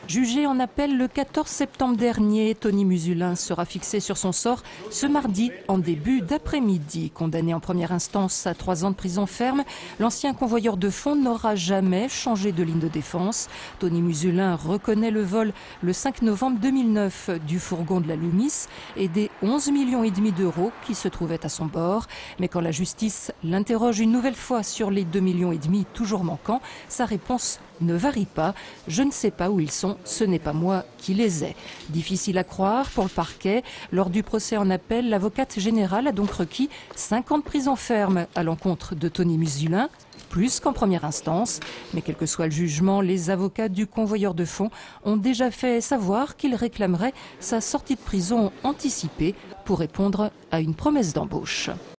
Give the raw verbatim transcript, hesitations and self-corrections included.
Jugé en appel le quatorze septembre dernier, Tony Musulin sera fixé sur son sort ce mardi en début d'après-midi. Condamné en première instance à trois ans de prison ferme, l'ancien convoyeur de fonds n'aura jamais changé de ligne de défense. Tony Musulin reconnaît le vol le cinq novembre deux mille neuf du fourgon de la Lumis et des onze millions et demi d'euros qui se trouvaient à son bord. Mais quand la justice l'interroge une nouvelle fois sur les deux millions et demi toujours manquants, sa réponse ne varie pas. Je ne sais pas où ils sont, ce n'est pas moi qui les ai. Difficile à croire pour le parquet. Lors du procès en appel, l'avocate générale a donc requis cinq ans de prison ferme à l'encontre de Tony Musulin, plus qu'en première instance. Mais quel que soit le jugement, les avocats du convoyeur de fonds ont déjà fait savoir qu'ils réclameraient sa sortie de prison anticipée pour répondre à une promesse d'embauche.